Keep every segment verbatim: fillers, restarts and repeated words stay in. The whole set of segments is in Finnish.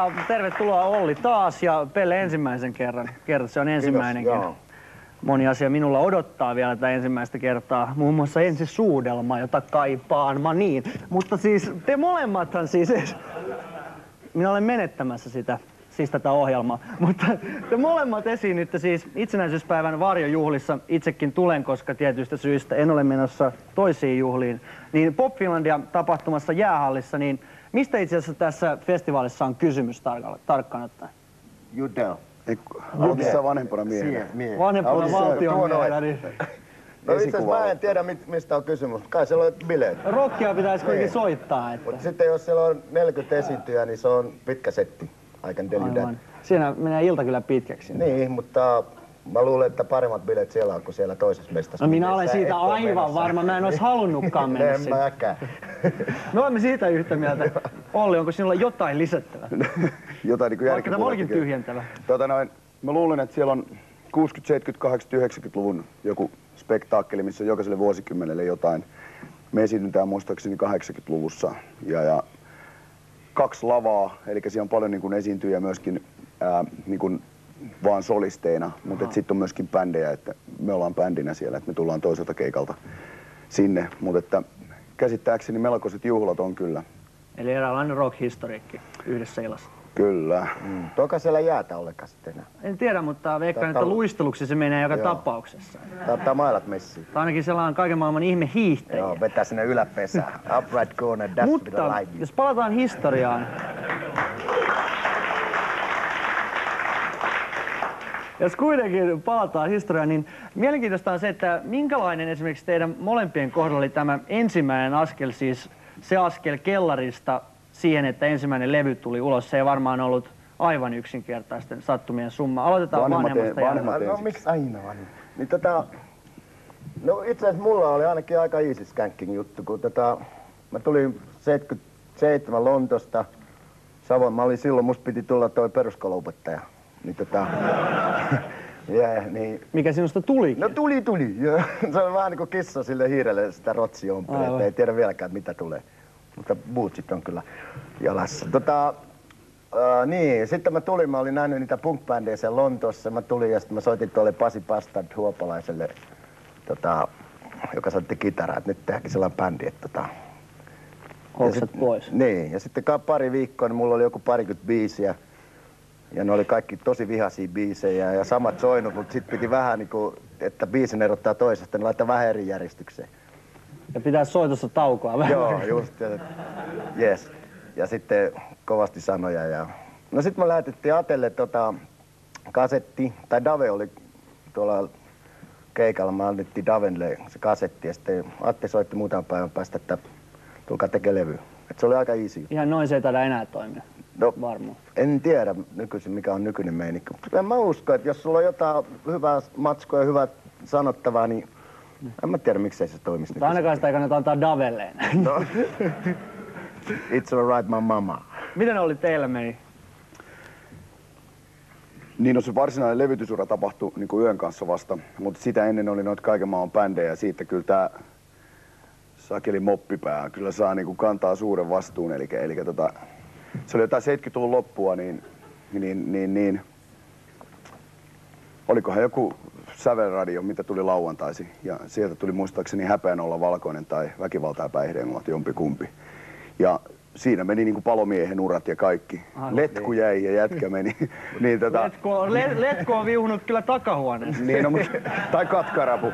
Ja tervetuloa Olli taas ja Pelle ensimmäisen kerran. Kerta se on ensimmäinenkin. Kiitos, moni asia minulla odottaa vielä tätä ensimmäistä kertaa. Muun muassa ensisuudelma, jota kaipaan mä niin. Mutta siis te molemmathan siis... Minä olen menettämässä sitä, siis tätä ohjelmaa. Mutta te molemmat esiinnytte siis itsenäisyyspäivän varjojuhlissa. Itsekin tulen, koska tietyistä syistä en ole menossa toisiin juhliin. Niin Pop Finlandia tapahtumassa Jäähallissa, niin mistä itse asiassa tässä festivaalissa on kysymys tarkkaan ottaen? Judel. Oletko sä vanhempana miehenä? Vanhempana valtiomiehenä, niin... No itse asiassa mä en tiedä mistä on kysymys. Kai siellä on bileet. Rockia pitäisi kuitenkin soittaa. Että... Mutta sitten jos siellä on neljäkymmentä esiintyjää, niin se on pitkä setti. I can tell you that. Siinä menee ilta kyllä pitkäksi. Niin, mutta mä luulen, että paremmat bileet siellä on kuin siellä toisessa mestassa. No minä olen siitä aivan varma. Mä en olisi halunnutkaan mennä sinne. En mäkään. Me olemme siitä yhtä mieltä. Olli, onko sinulla jotain lisättävää? Jotain niin kuin Vaikka tämä olikin tyhjentävä. Tota noin, mä luulen, että siellä on kuusikymmentä-, seitsemänkymmentä-, kahdeksankymmentä-, yhdeksänkymmentäluvun joku spektaakkeli, missä on jokaiselle vuosikymmenelle jotain. Me esiinnytään muistaakseni kahdeksankymmentäluvussa ja, ja kaksi lavaa, eli siellä on paljon niin kuin esiintyjä myöskin ää, niin kuin vaan solisteina, mutta sitten on myöskin bändejä, että me ollaan bändinä siellä, että me tullaan toiselta keikalta sinne, mutta että käsittääkseni melkoiset juhlat on kyllä. Eli eräänlainen rock-historiikki yhdessä ilassa. Kyllä. Mm. Toka siellä jäätä ollenkaan sitten enää? En tiedä, mutta veikkaan, että luisteluksi se menee joka Joo. tapauksessa. Taittaa mailat messiin. Tai ainakin siellä on kaiken maailman ihme hiihtäjiä. Joo, vetää sinne yläpesään. Upright corner, dash with the Mutta lightning. jos palataan historiaan. Jos kuitenkin palataan historiaan, niin mielenkiintoista on se, että minkälainen esimerkiksi teidän molempien kohdalla oli tämä ensimmäinen askel, siis se askel kellarista siihen, että ensimmäinen levy tuli ulos. Se ei varmaan ollut aivan yksinkertaisten sattumien summa. Aloitetaan vanhemmasta jälkeen. No miksi aina vanhin? Niin tota, no itse asiassa mulla oli ainakin aika easy skanking juttu, kun tota, mä tulin seitsemänkymmentäseitsemän Lontosta. Savon, mä olin silloin, musta piti tulla toi peruskouluopettaja. Niin tota, yeah, niin. Mikä sinusta tuli? No tuli, tuli. Se on vähän niin kuin kissa sille hiirelle sitä rotsiompia, että ei tiedä vieläkään mitä tulee. Mutta bootsit on kyllä jalassa. Tota, ää, niin, sitten mä tulin, mä olin nähnyt niitä punk-bändejä siellä Lontoossa. Mä tulin ja sitten mä soitin tuolle Pasi Bastard Huopalaiselle, tota, joka soitti kitaraa, että nyt tehdäänkin sellainen bändi, että tota... Housut pois. Niin, ja sitten pari viikkoa, niin mulla oli joku parikymmentä biisiä. Ja ne oli kaikki tosi vihaisia biisejä ja samat soinut, mutta sitten piti vähän niinku, että biisin erottaa toisesta, niin laittaa vähän eri järjestykseen. Ja pitää soitossa taukoa vähän. Joo, just. Yes. Ja sitten kovasti sanoja. Ja... No sitten me lähetettiin Atelle tota, kasetti, tai Dave oli tuolla keikalla, me annettiin Davenle se kasetti ja sitten Atte soitti muutaman päivän päästä, että tulkaa tekee levy. Et se oli aika easy. Ihan noin se ei taida enää toimia. No, varmaan. En tiedä nykyisin, mikä on nykyinen meininki. En mä usko, että jos sulla on jotain hyvää matskoa ja hyvää sanottavaa, niin en mä tiedä, miksei se toimisi. Mutta ainakaan sitä ei kannata antaa Davelleen. No. It's alright, my mama. Miten oli teillä meni? Niin, no se varsinainen levytysura tapahtui niin kuin yön kanssa vasta, mutta sitä ennen oli noita kaiken maailman bändejä ja siitä kyllä tää sakeli moppipää kyllä saa niin kuin kantaa suuren vastuun, eli, eli tota, se oli jotain seitsemänkymmentäluvun loppua, niin, niin, niin, niin olikohan joku sävelradio, mitä tuli lauantaisin, ja sieltä tuli muistaakseni Häpeän olla valkoinen tai Väkivaltaa ja päihdeongelmat, jompikumpi. Ja siinä meni niinku palomiehen urat ja kaikki. Ah, letku niin. Jäi ja jätkä meni. niin, tota... letku, on, le, letku on viuhunut kyllä takahuoneessa. niin, no, mutta, tai katkarapu.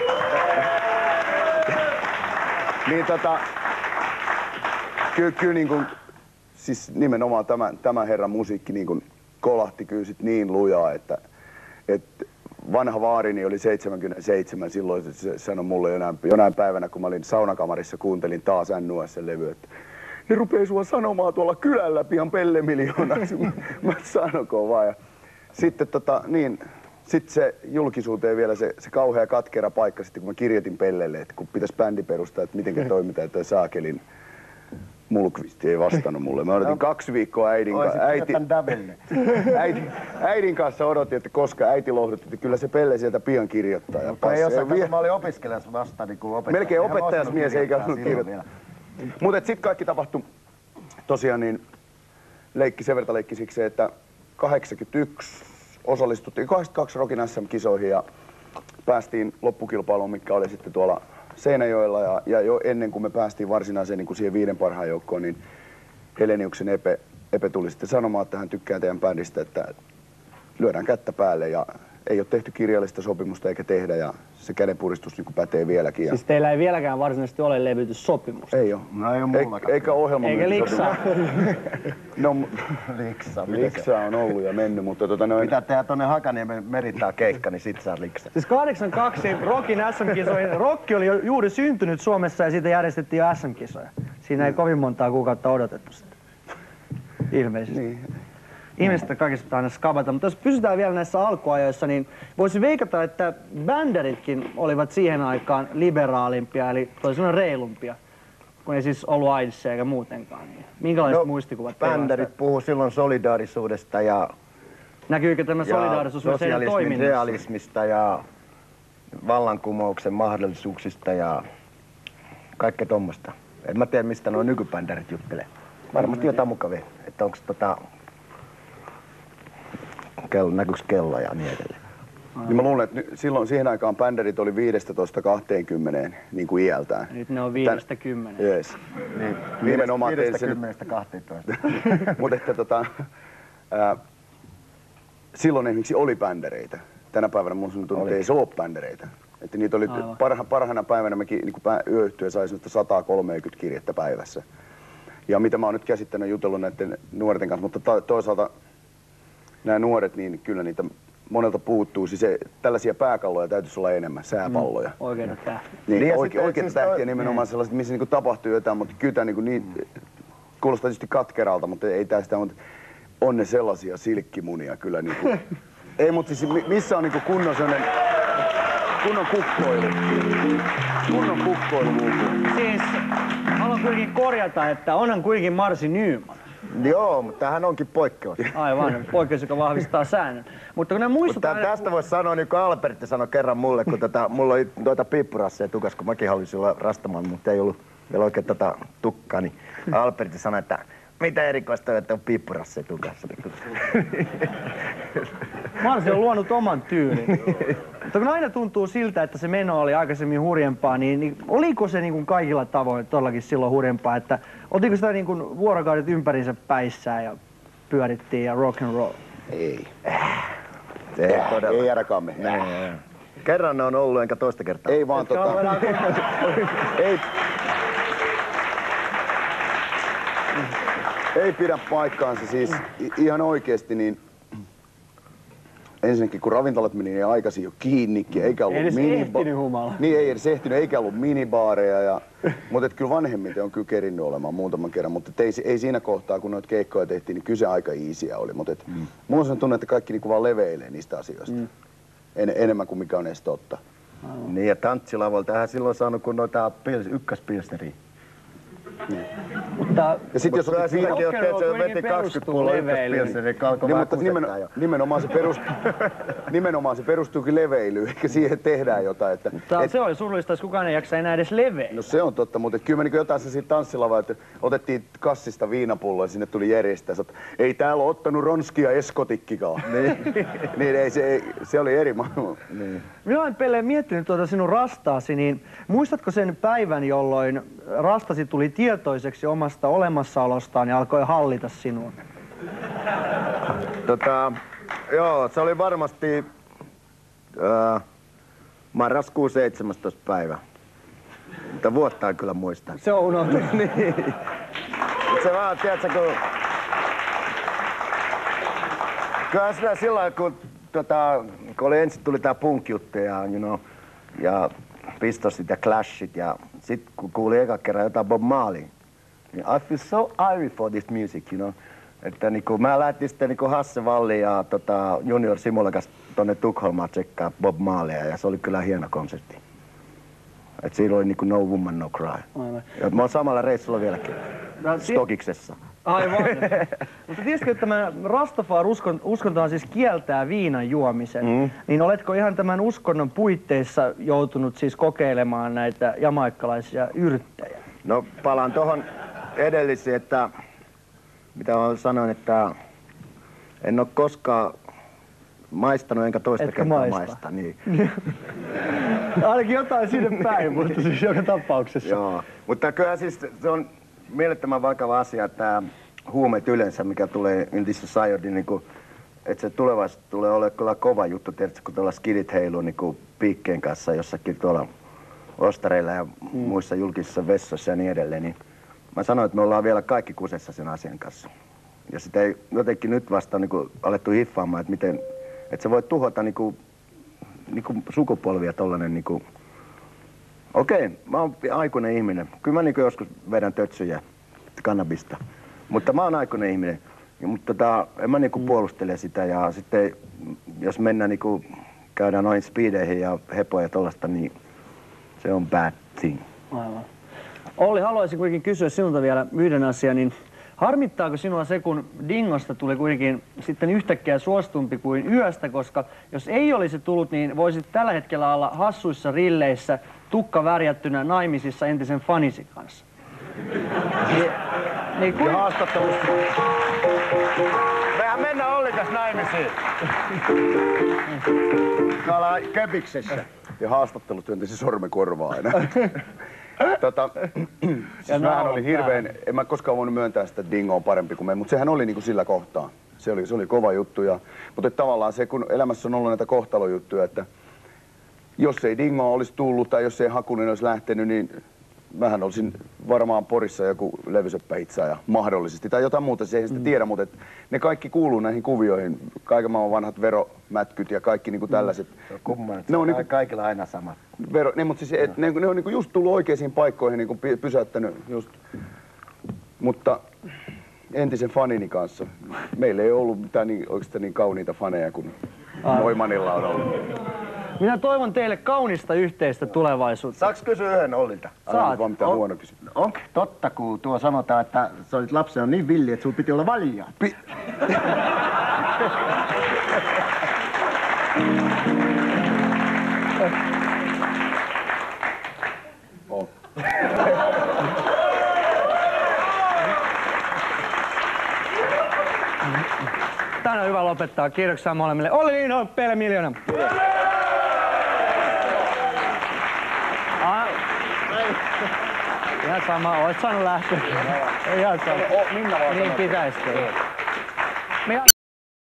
niin tota, kyllä, kyllä niin kuin, siis nimenomaan tämän, tämän herran musiikki niin kuin kolahti kyllä sit niin lujaa, että, että vanha vaarini oli seitsemänkymmentäseitsemän, silloin se sanoi mulle jonain, jonain päivänä, kun mä olin saunakamarissa, kuuntelin taas N O S-levy, että ne rupee sua sanomaan tuolla kylällä pian Pelle Miljoonaksi. Mä sanokoon vaan. Ja sitten tota, niin, sit se julkisuuteen vielä se, se kauhea katkera paikka, sitten kun mä kirjoitin Pellelle, että kun pitäisi bändi perustaa, että mitenkä toimitaan, että saakelin Mulkvisti ei vastannut mulle. Mä odotin no. kaksi viikkoa äidin kanssa. Äiti, äiti, äidin kanssa odotin, että koska äiti lohdutti, että kyllä se Pelle sieltä pian kirjoittaa. Ja ei osaa, vie... mä olin opiskelijassa vasta niin kuin opettaja. Melkein opettajasmies eikä ollut kirjoittaa. Mutta sitten kaikki tapahtui tosiaan niin leikki sen verran leikki siksi, että kahdeksankymmentäyksi osallistuttiin kahdeksankymmentäkaksi Rockin S M-kisoihin ja päästiin loppukilpailuun, mikä oli sitten tuolla Seinäjoella. Ja, ja jo ennen kuin me päästiin varsinaiseen niin kuin siihen viiden parhaan joukkoon, niin Heleniuksen Epe, Epe tuli sitten sanomaan, että hän tykkää teidän bändistä, että lyödään kättä päälle. Ja ei ole tehty kirjallista sopimusta eikä tehdä ja se kädenpuristus niin pätee vieläkin. Ja... Siis teillä ei vieläkään varsinaisesti ole levytyssopimusta? Ei ole. No ei ole mullakaan. Eikä ohjelma. Eikä liksaa. No, liksaa. Liksaa on ollut ja mennyt, mutta tota noin... Pitää tehdä tonne Hakaniemen Meritaan keikka, niin sit saa liksaa. Siis kahdeksankymmentäkaksi Rockin S M-kisoihin. Rock oli jo juuri syntynyt Suomessa ja siitä järjestettiin jo S M-kisoja. Siinä ei kovin montaa kuukautta odotettu sitä. Ilmeisesti. Niin. Ihmiset kaikista aina skabata, mutta jos pysytään vielä näissä alkuajoissa, niin voisi veikata, että bänderitkin olivat siihen aikaan liberaalimpia, eli toisaalta reilumpia, kun ei siis ollut AIDSia eikä muutenkaan. Niin minkälaiset no, muistikuvat? Bänderit puhuu silloin solidaarisuudesta ja... Näkyykö tämä solidaarisuus myös heidän toiminnassa? Realismista ja vallankumouksen mahdollisuuksista ja kaikkea tommoista. En mä tiedä, mistä nuo nykybänderit juttelee. Varmasti jotain mukavia, että onko tota... Kello, näkyykö kello ja niin edelleen. Niin mä luulen, että silloin siihen aikaan bänderit oli viidestätoista kahteenkymmeneen niin kuin iältään. Nyt ne on viidestä kymmeneen. Jees. Niin, nimenomaan viidestä kymmenestä kahteentoista. Mutta että tota, ää, silloin esimerkiksi oli bändereitä. Tänä päivänä mun tuntuu, että ei se ole bändereitä. Että niitä oli parha, parhaana päivänä mekin niin yöyhtyä sai sata kolmekymmentä kirjettä päivässä. Ja mitä mä oon nyt käsittänyt jutellut näiden nuorten kanssa, mutta toisaalta nämä nuoret, niin kyllä niitä monelta puuttuu. Siis se, tällaisia pääkalloja täytyisi olla enemmän, sääpalloja. Mm, oikeita tähtiä. Niin, niin oike, oikeita siis tähtiä nimenomaan sellaiset, missä niinku tapahtuu jotain, mutta kyllä niinku niin, kuulostaa tietysti katkeralta, mutta ei tästä, mutta on ne sellaisia silkkimunia kyllä niinku. Ei, mutta siis missä on niinku kunnon sellainen, kunnon kukkoilu. Kunnon kukkoilu. Siis haluan kuitenkin korjata, että onhan kuitenkin Marsi Nyman. Joo, mutta tämähän onkin poikkeus. Aivan, poikkeus, joka vahvistaa säännön. Mutta kun ne muistutaan... Mutta tästä voisi sanoa, niin kuin Albertti sanoi kerran mulle, kun tota, mulla oli noita piippurasseja tukas, kun mäkin halusin olla rastamaan, mutta ei ollut vielä oikein tota tukkaa, niin Albertti sanoi, että mitä erikoista, että on piippurasseja tukassa. Marsi on luonut oman tyylin. Mutta kun aina tuntuu siltä, että se meno oli aikaisemmin hurjempaa, niin, niin oliko se niin kuin kaikilla tavoin todellakin silloin hurjempaa? Että otiko sitä niin kuin vuorokaudet ympärinsä päissään ja pyörittiin ja rock and roll? Ei. Ei, todella. Ei ainakaan me. Ei. Kerran ne on ollut, enkä toista kertaa. Ei vaan tota... ei... Ei pidä paikkaansa siis ihan oikeesti niin... Ensinnäkin kun ravintolat meni niin aikaisin jo kiinni, eikä ollut ei miniba- niin ei edes ehtinyt, eikä ollut minibaareja. Ja, mutta et kyllä vanhemmiten on kyllä kerinnyt olemaan muutaman kerran, mutta ei, ei siinä kohtaa kun noita keikkoja tehtiin, niin kyse aika easyä oli. Mutta et, mm. mulla on sellainen tunne, että kaikki niinku vaan leveilee niistä asioista. Mm. En, enemmän kuin mikä on edes totta. Aivan. Niin ja tanssilavolta eihän silloin saanut kuin noita pils, ykköspilsneriä. Niin. Mutta ja sit jos otit viina... Rock and roll veti kaksikymmentä pulloa ykköspilseriä, alkoi niin, vähän nimen, jo. Nimenomaan se, perustuu, nimenomaan se perustuukin leveilyyn, eikä siihen tehdään jotain. Että, et, se oli surullista, jos kukaan ei jaksa enää edes leveillä. No se on totta, mutta kyllä niin jotain se siitä tanssilavaa, että otettiin kassista viinapulloa ja sinne tuli järjestää, että ei täällä ole ottanut ronskia eskotikkikaan. niin, niin ei, se, ei, se oli eri maailma. Niin. Minä olen Pelle miettinyt tuota sinun rastaasi, niin muistatko sen päivän, jolloin rastasi tuli tietoiseksi omasta olemassaolostaan ja alkoi hallita sinua? Tota, joo, se oli varmasti äh, marraskuun seitsemästoista päivä. Mutta vuotta en kyllä muista. Se on unohtunut. niin. Se vaan, tiedätkö, kun... Kyllä sitä sillä kun, tota, kun oli ensin tuli tää punk-juttu ja, you know, ja Pistosit ja Clashit ja sit kun kuuli eka kerran jotain Bob Marley, niin I feel so irie for this music, you know. Että niinku, mä lähtin sitten niinku Hasse Valli ja tota, Junior Simola kanssa tonne Tukholmaan tsekkaa Bob Marleya ja se oli kyllä hieno konsertti. Et siinä oli niinku No Woman No Cry. Aivan. Ja mä oon samalla reissulla vieläkin. No, Stokiksessa. Aivan. Mutta tiesitkö, että tämä Rastafari-uskontohan siis kieltää viinan juomisen, mm. niin oletko ihan tämän uskonnon puitteissa joutunut siis kokeilemaan näitä jamaikkalaisia yrttejä? No palaan tohon edellisiin, että mitä mä sanoin, että en ole koskaan maistanut enkä toista Etkä kertaa maista. maista. Niin. Ainakin jotain sinne päin, mutta siis joka tapauksessa. Joo, mutta kyllä siis se on mielettömän vakava asia, että huumeet yleensä, mikä tulee in this society, niin kuin, että se tulevaisuus tulee olemaan kyllä kova juttu, tietysti kun tuolla skidit heiluu niin kuin piikkeen kanssa jossakin tuolla ostareilla ja mm. muissa julkisissa vessoissa ja niin edelleen, niin mä sanoin, että me ollaan vielä kaikki kusessa sen asian kanssa. Ja sitä ei jotenkin nyt vasta niin kuin alettu hiffaamaan, että miten, että se voi tuhota niin kuin, niin kuin sukupolvia tollanen niin kuin. Okei, mä oon aikuinen ihminen. Kyllä mä niin kuin joskus vedän tötsyjä, kannabista. Mutta mä oon aikuinen ihminen. Ja, mutta tota, en mä niinku puolustele sitä ja sitten jos mennään niinku, käydään noin speedeihin ja hepoja ja tollasta, niin se on bad thing. Aivan. Olli, haluaisin kuitenkin kysyä sinulta vielä yhden asian, niin harmittaako sinua se, kun Dingosta tuli kuitenkin sitten yhtäkkiä suostumpi kuin yöstä, koska jos ei olisi tullut, niin voisit tällä hetkellä olla hassuissa rilleissä, tukka värjättynä naimisissa entisen fanisi kanssa. Niin, niin kuin... Ja haastattelussa. Mehän mennään Olli tässä naimisiin. Me ollaan Kepiksessä. Ja haastattelu työntisi sormen korvaa aina. tota, siis mähän oli hirveän, en mä koskaan voinut myöntää sitä, että Dingo on parempi kuin me, mutta sehän oli niinku sillä kohtaa. Se oli, se oli kova juttu. Ja, mutta tavallaan se, kun elämässä on ollut näitä kohtalojuttuja, että jos ei Dingoa olisi tullut tai jos ei Hakunen olisi lähtenyt, niin mähän olisin varmaan Porissa joku levysöppähitsaaja mahdollisesti tai jotain muuta, se ei sitä tiedä, mutta ne kaikki kuuluu näihin kuvioihin. Kaiken maailman vanhat veromätkyt ja kaikki niinku tällaiset. No, kumman, ne on niinku, kaikilla aina sama. Vero, ne, mutta siis, et, ne, ne on niinku just tullut oikeisiin paikkoihin, niinku pysäyttänyt just. Mutta entisen fanini kanssa, meillä ei ollut mitään niin, oikeastaan niin kauniita faneja kuin Noimanilla on ollut. Minä toivon teille kaunista yhteistä tulevaisuutta. Saaks kysyä yhden Ollilta? Saat. Vaan mitään huono kysymys. Onko totta, kun tuo sanotaan, että sä olit lapsena niin villi, että sulla piti olla valjaa? Pi- oh. Tän on hyvä lopettaa. Kiitoksia molemmille. Olli Niino, Pele Miljoona. Ihan sama, oot saanut lähteä. Ihan sama. Minna vaan niin pitäisikö.